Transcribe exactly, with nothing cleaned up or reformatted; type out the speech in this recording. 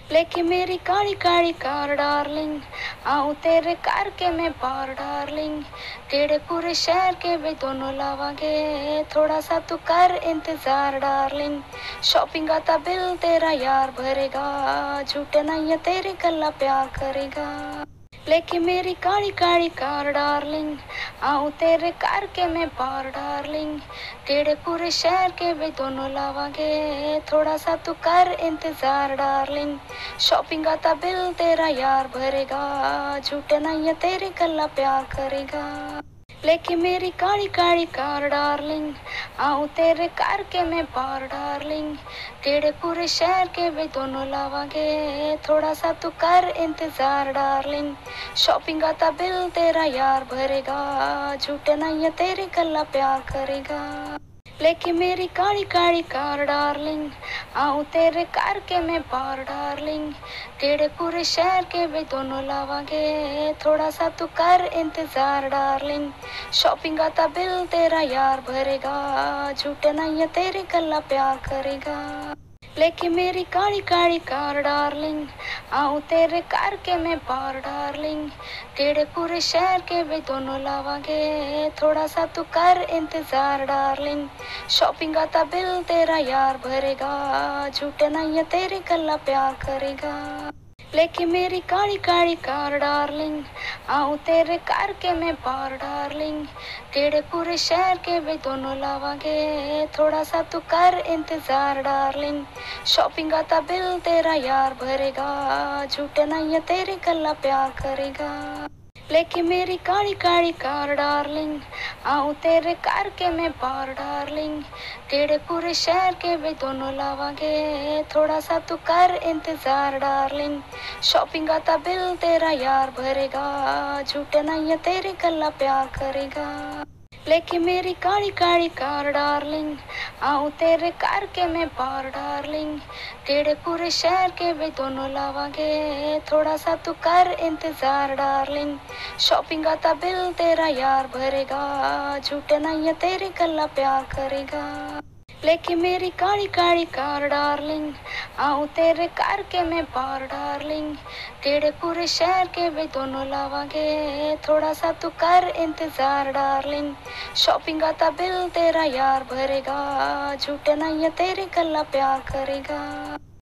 लेके मेरी Kali Kali car darling, आऊं तेरे कार के मैं पार डार्लिंग। तेरे पूरे शहर के भी दोनों लावांगे, थोड़ा सा तू कर इंतजार डार्लिंग। शॉपिंग का ता बिल तेरा यार भरेगा, झूठे नहीं है तेरे गला प्यार करेगा। लेके मेरी काली काली कार डार्लिंग, आऊं तेरे कार के मैं पार डार्लिंग। तेरे पूरे शहर के भी दोनों लावांगे, थोड़ा सा तू कर इंतजार डार्लिंग। शॉपिंग का ता बिल तेरा यार भरेगा, झूठे नहीं है तेरे गला प्यार करेगा। लेके मेरी काली काली कार डार्लिंग, आऊं तेरे कार के मैं पार डार्लिंग। तेरे पूरे शहर के भी दोनों लावांगे, थोड़ा सा तू कर इंतजार डार्लिंग। शॉपिंग का ता बिल तेरा यार भरेगा, झूठे नहीं है तेरे गला प्यार करेगा। लेके मेरी काली काली कार डार्लिंग, आऊं तेरे कार के मैं पार डार्लिंग। तेरे पूरे शहर के भी दोनों लावांगे, थोड़ा सा तू कर इंतजार डार्लिंग। शॉपिंग का ता बिल तेरा यार भरेगा, झूठे नहीं है तेरे गला प्यार करेगा। लेके मेरी काली काली कार डार्लिंग, आऊं तेरे कार के मैं पार डार्लिंग। तेरे पूरे शहर के भी दोनों लावांगे, थोड़ा सा तू कर इंतजार डार्लिंग। शॉपिंग का ता बिल तेरा यार भरेगा, झूठे नहीं है तेरे गला प्यार करेगा। लेके मेरी काली काली कार डार्लिंग, आऊं तेरे कार के मैं पार डार्लिंग। तेरे पूरे शहर के भी दोनों लावांगे, थोड़ा सा तू कर इंतजार डार्लिंग। शॉपिंग का ता बिल तेरा यार भरेगा, झूठे नहीं है तेरे गला प्यार करेगा। लेके मेरी काली काली कार डार्लिंग, आऊं तेरे कार के मैं पार डार्लिंग। तेरे पूरे शहर के भी दोनों लावांगे, थोड़ा सा तू कर इंतजार डार्लिंग। शॉपिंग का ता बिल तेरा यार भरेगा, झूठे नहीं है तेरे गला प्यार करेगा। लेके मेरी काली काली कार डार्लिंग, आऊं तेरे कार के मैं पार डार्लिंग। तेरे पूरे शहर के भी दोनों लावांगे, थोड़ा सा तू कर इंतजार डार्लिंग। शॉपिंग का ता बिल तेरा यार भरेगा, झूठे नहीं है तेरे गला प्यार करेगा। लेके मेरी काली काली कार डार्लिंग, आऊं तेरे कार के मैं पार डार्लिंग। तेरे पूरे शहर के भी दोनों लावांगे, थोड़ा सा तू कर इंतजार डार्लिंग। शॉपिंग का ता बिल तेरा यार भरेगा, झूठे नहीं है तेरे गला प्यार करेगा।